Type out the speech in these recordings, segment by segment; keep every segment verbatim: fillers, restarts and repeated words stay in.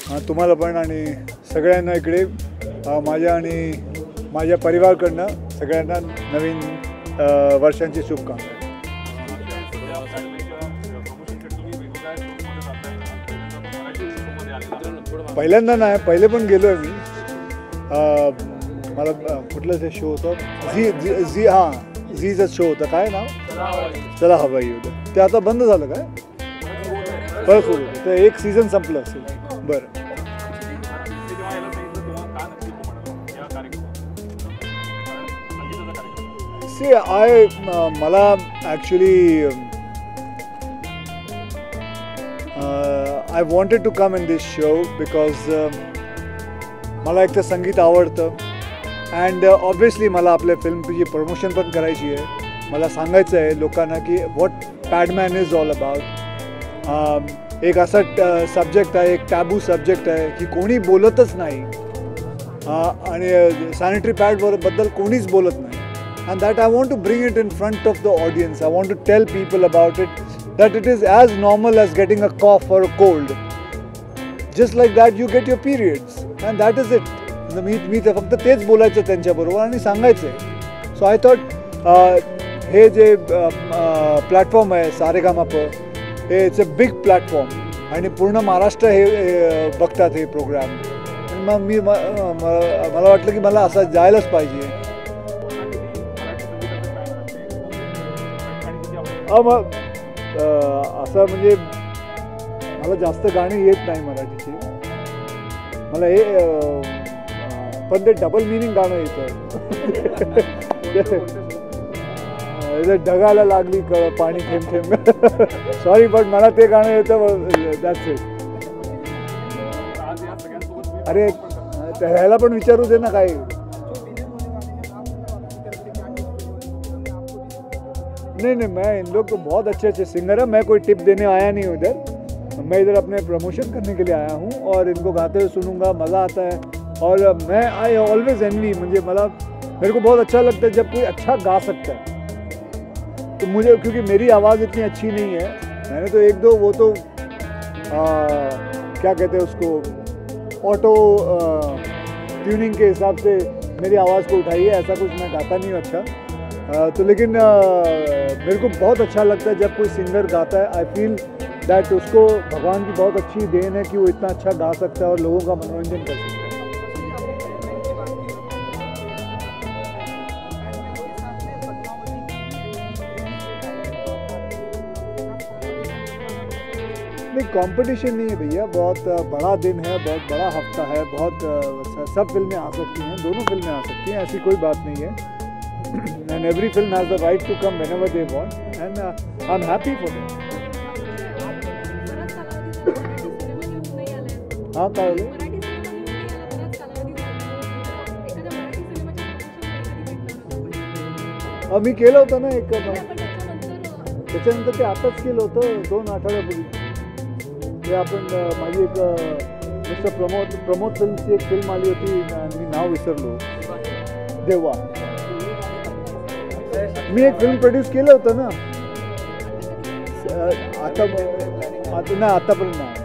तुम्हाला पण आणि सगळ्यांना इकडे माझ्या आणि माझ्या परिवाराकडनं सगळ्यांना नवीन वर्षांची शुभकामना. पहिल्यांदा नाही, पहिले पण गेलो आहे मी. मला कुठलं ते शो होतं झी झी झी हां झीचं शो होतं, काय नाव चला हवाई होतं, ते आता बंद झालं काय परत सुरू होतं, ते एक सीझन संपलं असेल. बरं सी आय मला actually I wanted to come in this show because मला एक तर संगीत आवडतं अँड ऑब्वियसली मला आपल्या फिल्मची प्रमोशन पण करायची आहे. मला सांगायचं आहे लोकांना की what Padman is all about. एक असा सब्जेक्ट आहे, एक टॅबू सब्जेक्ट आहे की कोणी बोलतच नाही आणि सॅनिटरी पॅडबद्दल कोणीच बोलत नाही. And that I want to bring it in front of the audience. I want to tell people about it that it is as normal as getting a cough or a cold. Just like that you get your periods and that is it. मी मी तर फक्त तेच बोलायचं त्यांच्याबरोबर आणि सांगायचं आहे. सो आय थॉट हे जे प्लॅटफॉर्म आहे सारेगामाप हे इट्स अ बिग प्लॅटफॉर्म आणि पूर्ण महाराष्ट्र हे बघतात हे प्रोग्राम. आणि मग मी मला वाटलं की मला असं जायलाच पाहिजे. मग असं म्हणजे मला जास्त गाणी येत नाही मराठीची. मला हे पण ते डबल मिनिंग गाणं येतं. ढगाला लागली क पाणी थेंब थेंब. सॉरी बट मला ते गाणं येतं. That's it. अरे ह्याला पण विचारू दे ना काही. नहीं नहीं मैं इन लोग तो बहुत अच्छे अच्छे सिंगर है. मैं कोई टिप देने आया नहीं उधर. मैं इधर अपने प्रमोशन करने के लिए आया हूँ और इनको गाते हुए सुनूंगा, मज़ा आता है. और मैं आई ऑलवेज एनवी, मुझे मतलब मेरे को बहुत अच्छा लगता है जब कोई अच्छा गा सकता है. तो मुझे क्योंकि मेरी आवाज़ इतनी अच्छी नहीं है, मैंने तो एक दो वो तो आ, क्या कहते हैं उसको ऑटो ट्यूनिंग के हिसाब से मेरी आवाज़ को उठाई है. ऐसा कुछ मैं गाता नहीं हूँ अच्छा. आ, तो लेकिन आ, मेरे को बहुत अच्छा लगता है जब कोई सिंगर गाता है. आई फील दैट उसको भगवान की बहुत अच्छी देन है कि वो इतना अच्छा गा सकता है और लोगों का मनोरंजन कर सकता है. नहीं कंपटीशन नहीं है भैया. बहुत बड़ा दिन है, बहुत बड़ा हफ्ता है. बहुत सब फिल्में आ सकती हैं, दोनों फिल्में आ सकती हैं, ऐसी कोई बात नहीं है. And every film has the right to come whenever they want, and uh, I'm happy for them. हाँ काय बोले? आम्ही केलं होतं ना एक, त्याच्यानंतर ते आताच केलं होतं दोन आठवड्यापूर्वी. ते आपण माझी एक मिस्टर प्रमोद प्रमोद फिल्मची एक फिल्म आली होती, मी नाव विसरलो. देवा. मी एक फिल्म प्रोड्यूस केलं होतं ना आता आता नाही आतापर्यंत नाही.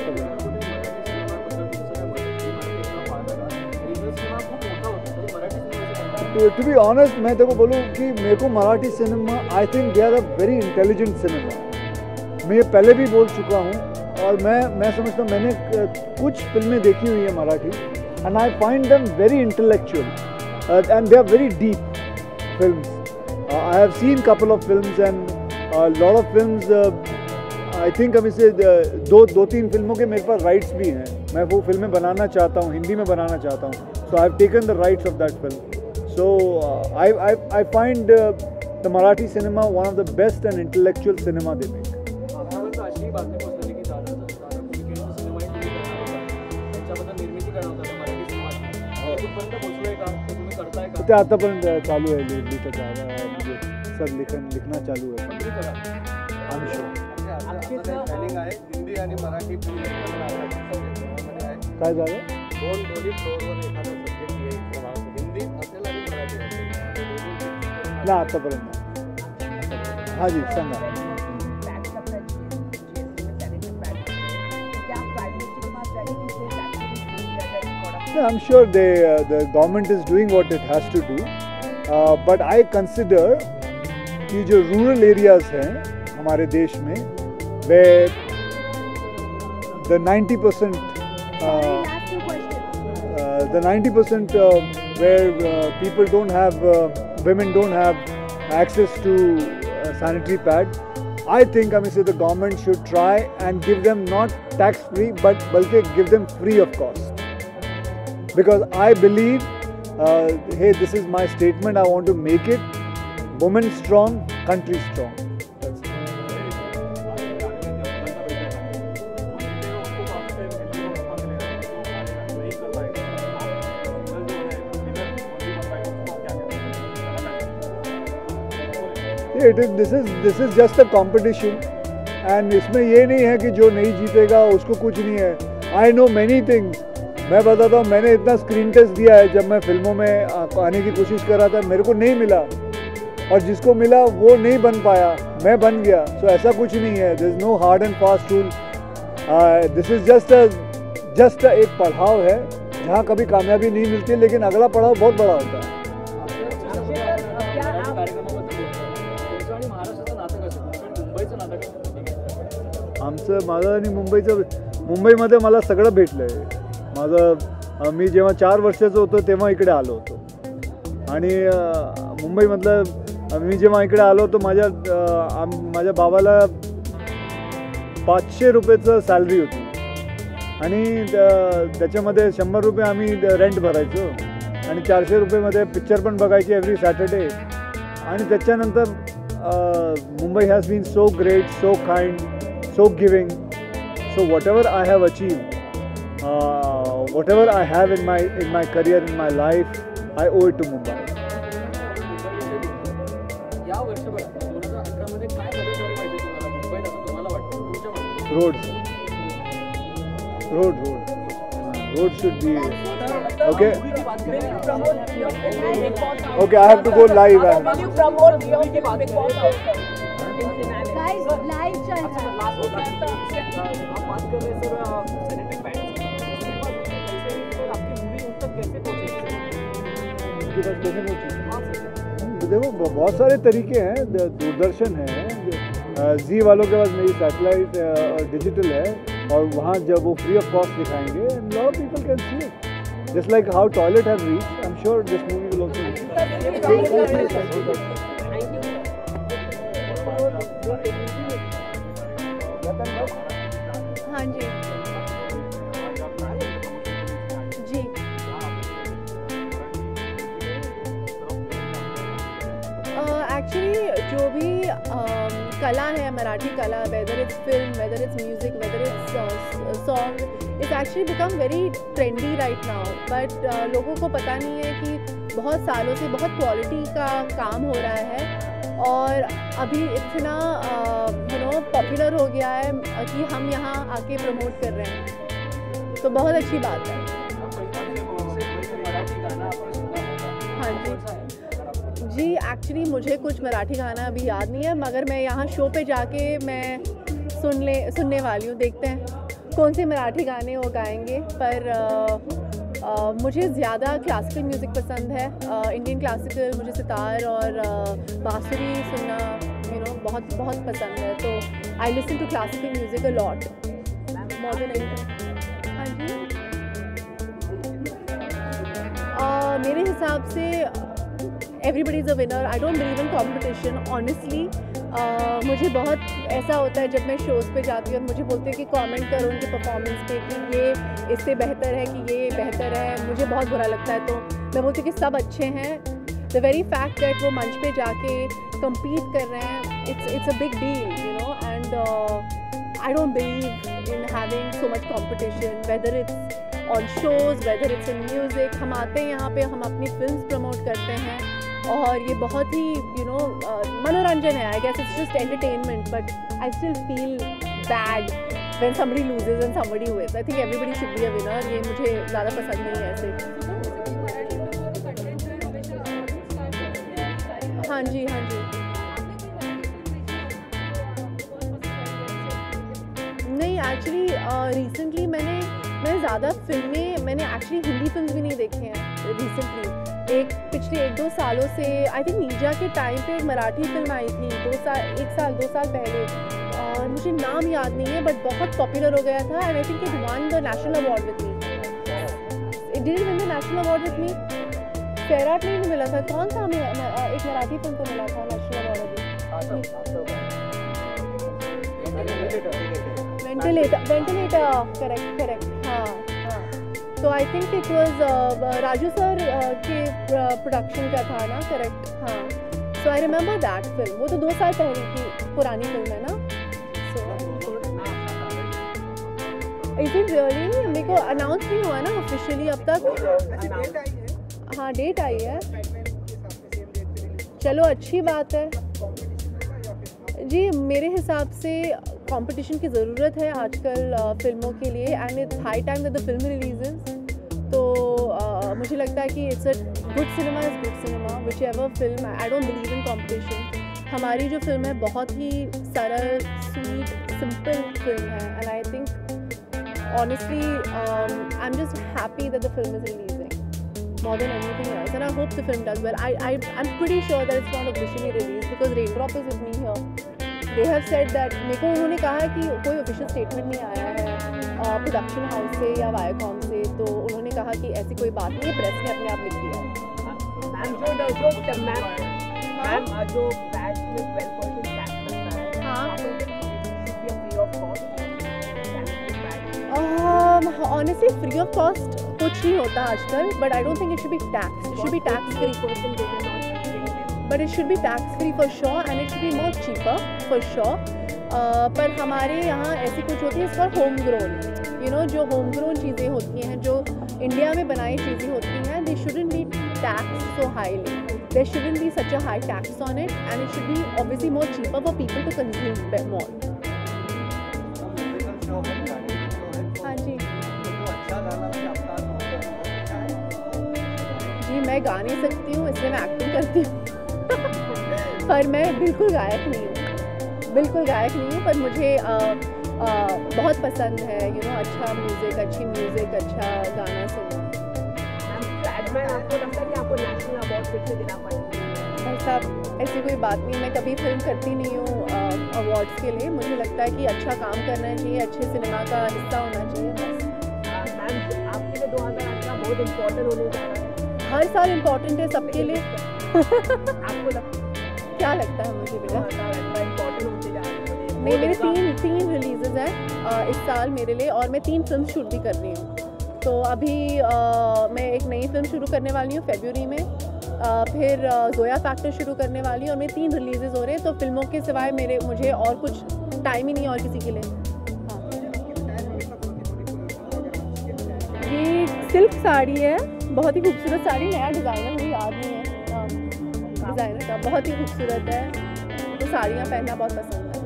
टू बी ऑनेस्ट मैं तेको बोलूँ कि मेरे को Marathi cinema I think they are a very intelligent cinema. मैं ये पहले भी बोल चुका हूँ और मैं मैं समझता हूँ मैंने कुछ फिल्में देखी हुई है Marathi and I find them very intellectual and they are very deep films. Uh, I have seen couple of films and a lot of films. Uh, I think अभी से दो दो तीन फिल्मों के मेरे पास राइट्स भी हैं. मैं वो फिल्में बनाना चाहता हूँ, हिंदी में बनाना चाहता हूँ. So I have taken the rights of that film. So uh, I I I find uh, the Marathi cinema one of the best and intellectual cinema they make. ते आतापर्यंत चालू आहे लिहितं म्हणजे सर लिखन लिखना चालू आहे. काय झालं ना आतापर्यंत. हा जी सांगा. I'm sure they uh, the government is doing what it has to do, uh, but I consider कि जो rural areas हैं हमारे देश में, where the ninety percent uh, uh, the ninety percent uh, where uh, people don't have uh, women don't have access to uh, sanitary pad. I think I mean say the government should try and give them not tax free but balki give them free of cost, because I believe uh, hey, this is my statement, I want to make it, women strong, country strong. It is, this is this is just a competition, and इसमें ये नहीं है कि जो नहीं जीतेगा उसको कुछ नहीं है. I know many things. मैं बताता हूँ, मैंने इतना स्क्रीन टेस्ट दिया है, जब मैं फिल्मों में आने की कोशिश कर रहा था मेरे को नहीं मिला, और जिसको मिला वो नहीं बन पाया, मैं बन गया. सो so, ऐसा कुछ नहीं है. There is no hard and fast rule. This is just a just a एक पड़ाव है जहाँ कभी कामयाबी नहीं मिलती, लेकिन अगला पड़ाव बहुत बड़ा होता है. आमचं माझं आणि मुंबईचं, मुंबईमध्ये मला सगळं भेटलं आहे. माझं मी जेव्हा चार वर्षाचं होतो तेव्हा इकडे आलो होतो, आणि मुंबईमधलं मी जेव्हा इकडे आलो होतो माझ्या माझ्या बाबाला पाचशे रुपयेचं सॅलरी होती, आणि त्याच्यामध्ये शंभर रुपये आम्ही रेंट भरायचो, आणि चारशे रुपयेमध्ये पिक्चर पण बघायची एव्हरी सॅटर्डे. आणि त्याच्यानंतर Mumbai has been so great, so kind, so giving. So whatever I have achieved, uh, whatever I have in my in my career, in my life, I owe it to Mumbai. Roads, road, road, road should be okay. Okay, I have to go live. Guys, live चल रहा है. आप बात कर रहे हैं sir sanitary pads की, आपकी मूवी उन तक कैसे पहुंचेगी? उनके पास कैसे पहुंचेगी? देखो बहुत सारे तरीके हैं. दूरदर्शन है, जी वालों के पास मेरी सैटेलाइट और डिजिटल है, और वहाँ जब वो फ्री ऑफ कॉस्ट दिखाएंगे, and lot of people can see it. Just like how Toilet have reached, I'm sure this movie will also reach. हाँ जी जी. एक्चुअली uh, जो भी uh, कला है, मराठी कला, whether it's film, whether it's music, whether it's song, it's actually become very trendy right now. But लोगों को पता नहीं है कि बहुत सालों से बहुत क्वालिटी का काम हो रहा है, और अभी इतना यू नो पॉपुलर हो गया है कि हम यहाँ आके प्रमोट कर रहे हैं, तो बहुत अच्छी बात है. हाँ जी जी. एक्चुअली मुझे कुछ मराठी गाना अभी याद नहीं है, मगर मैं यहाँ शो पे जाके मैं सुन ले सुनने वाली हूँ. देखते हैं कौन से मराठी गाने वो गाएंगे. पर आ, आ, मुझे ज़्यादा क्लासिकल म्यूज़िक पसंद है. इंडियन क्लासिकल, मुझे सितार और बांसुरी सुनना यू नो बहुत बहुत पसंद है. तो I listen to classical music a lot, more than anything. हाँ जी. आ, मेरे हिसाब से everybody is a winner. I don't believe in competition honestly. Uh, मुझे बहुत ऐसा होता है जब मैं शोज़ पे जाती हूँ और मुझे बोलते हैं कि कमेंट करो उनकी परफॉर्मेंस पे कि ये इससे बेहतर है, कि ये बेहतर है. मुझे बहुत बुरा लगता है, तो मैं बोलती हूँ कि सब अच्छे हैं. द वेरी फैक्ट दैट वो मंच पे जाके कम्पीट कर रहे हैं, it's it's a big deal you know. And I don't believe in having so much competition, whether it's on shows, whether it's in music. हम आते हैं यहाँ पे, हम अपनी फिल्म प्रमोट करते हैं, और ये बहुत ही यू नो मनोरंजन है. I guess it's just entertainment, but I still feel bad when somebody loses and somebody wins. I think everybody should be a winner. ये मुझे ज़्यादा पसंद नहीं है ऐसे. हाँ जी हाँ जी. नहीं, एक्चुअली रिसेंटली मैंने मैं ज़्यादा फिल्में मैंने एक्चुअली हिंदी फिल्म भी नहीं देखे हैं रिसेंटली। एक पिछले एक दो सालों से आई थिंक नीजा के टाइम पे एक मराठी फिल्म आई थी दो साल एक साल दो साल पहले, और मुझे नाम याद नहीं है बट बहुत पॉपुलर हो गया था and I think it won the national award with me. It didn't win the national award with me, फेराट में भी मिला था। कौन सा हमें एक मराठी फिल्म को मिला था national award? Ventilator ventilator correct correct हाँ हाँ। तो I think it was Raju sir के प्रोडक्शन का था ना, करेक्ट हाँ। So I remember that film, वो तो दो साल पहले की पुरानी फिल्म है ना। Is it really? मेरे को अनाउंस नहीं हुआ ना ऑफिशियली अब तक। हाँ डेट आई है, चलो अच्छी बात है जी। मेरे हिसाब से कंपटीशन की ज़रूरत है आजकल फिल्मों के लिए and it's high time that the film releases. तो uh, मुझे लगता है कि it's a good cinema is good cinema which ever film. I don't believe in competition. हमारी जो फिल्म है बहुत ही सरल स्वीट सिंपल फिल्म है and I think honestly I am just happy that the film is releasing more than anything else, and I hope the film does well. I I I'm pretty sure that it's not officially released because Raindrop is with me here. They have said that मेरे को उन्होंने कहा है कि कोई official statement नहीं आया है प्रोडक्शन हाउस से या वायाकॉम से, तो उन्होंने कहा कि ऐसी कोई बात नहीं है, प्रेस ने अपने आप लिख दिया। मैम जो जो मैम मैम जो बैच में ट्वेल्व परसेंट टैक्स लगता है, हाँ free of cost. Honestly free of cost कुछ नहीं होता आजकल, but I don't think it should be tax it should be tax free but it should be tax free for sure and it should be more cheaper for sure. पर हमारे यहाँ ऐसी कुछ होती है इस पर होम ग्रोन, यू नो जो होम ग्रोन चीज़ें होती हैं, जो इंडिया में बनाई चीज़ें होती हैं, they shouldn't be tax so highly, there shouldn't be such a high tax on it and it should be obviously more cheaper for people to consume more. हाँ जी जी मैं गा नहीं सकती हूँ इसलिए मैं एक्टिंग करती हूँ पर मैं बिल्कुल गायक नहीं हूँ, बिल्कुल गायक नहीं हूँ, पर मुझे आ, आ, बहुत पसंद है यू नो अच्छा म्यूज़िक, अच्छी म्यूज़िक, अच्छा गाना सुनना। आपको लगता है कि आपको नेशनल अवार्ड फिर से देना पड़ेगा? भाई साहब ऐसी कोई बात नहीं, मैं कभी फिल्म करती नहीं हूँ अवार्ड्स के लिए। मुझे लगता है कि अच्छा काम करना चाहिए, अच्छे सिनेमा का हिस्सा होना चाहिए बस। मैम आपके लिए दो हज़ार अठारह बहुत इम्पोर्टेंट होने जा रहा है। हर साल इम्पोर्टेंट है सबके लिए। आपको लगता क्या लगता है मुझे बेटा? इम्पोर्टेंट होते जा रहा है। मेरे मेरे तीन तीन रिलीजेस हैं इस साल मेरे लिए और मैं तीन फिल्म शूट भी कर रही हूँ। तो अभी आ, मैं एक नई फिल्म शुरू करने वाली हूँ फरवरी में, आ, फिर आ, जोया फैक्टर शुरू करने वाली हूँ और मेरे तीन रिलीजेस हो रहे हैं। तो फिल्मों के सिवाय मेरे मुझे और कुछ टाइम ही नहीं और किसी के लिए। हाँ ये सिल्क साड़ी है, बहुत ही खूबसूरत साड़ी, नया डिज़ाइनर मुझे याद नहीं है डिज़ाइनर का, बहुत ही खूबसूरत है। तो साड़ियाँ पहनना बहुत पसंद है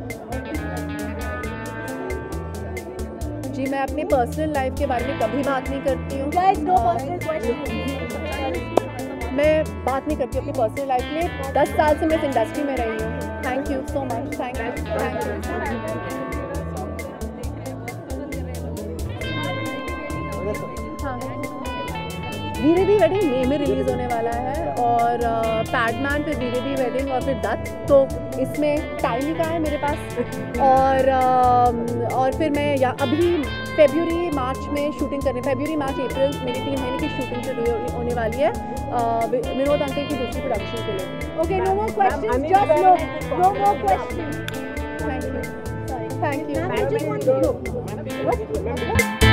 जी। मैं अपने पर्सनल लाइफ के बारे में कभी बात नहीं करती हूँ। मैं बात नहीं करती अपनी पर्सनल लाइफ में। दस साल से मैं इस इंडस्ट्री में रही हूँ। Thank you so much. Thank you thank you. हाँ वीरे दी वेडिंग मई में रिलीज़ होने वाला है और पैडमैन फिर वीरे दी वेडिंग और फिर दत्त, तो इसमें टाइम ही कहाँ है मेरे पास। और uh, और फिर मैं या अभी फरवरी मार्च में शूटिंग करने, फरवरी मार्च अप्रैल मेरी तीन महीने की शूटिंग शुरू होने वाली है विनोद अंकल की दूसरी प्रोडक्शन के लिए। Okay no more questions, just no no more questions. Thank you thank you.